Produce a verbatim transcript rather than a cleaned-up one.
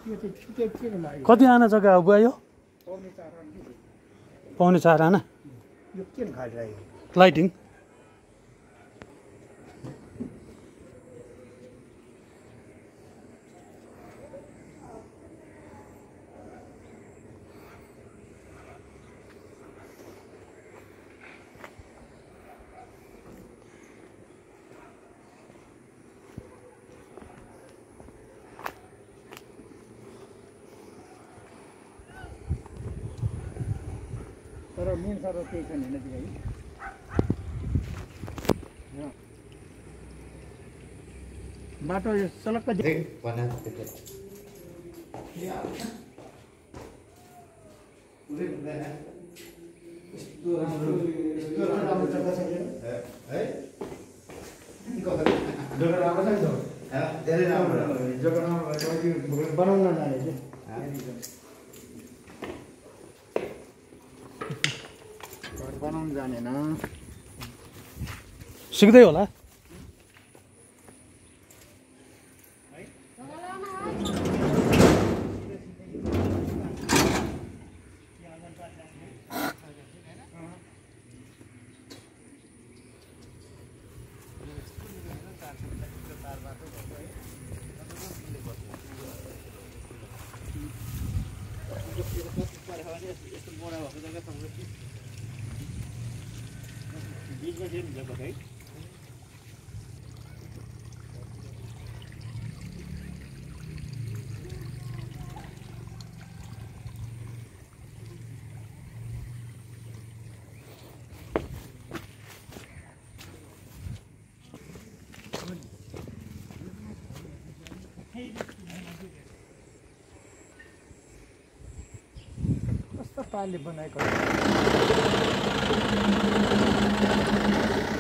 कति आना जग्गा हो बुवा यो पाउने चार आना लाइटिङ तर मेन सडक त्यही छ नि नजिकै बाटो यो सलक्क बनाउन जाने बनाउन जानेन सिक्दै होला बीचमा चाहिँ हुन्छ कतै कस्तो पाराले बनाएको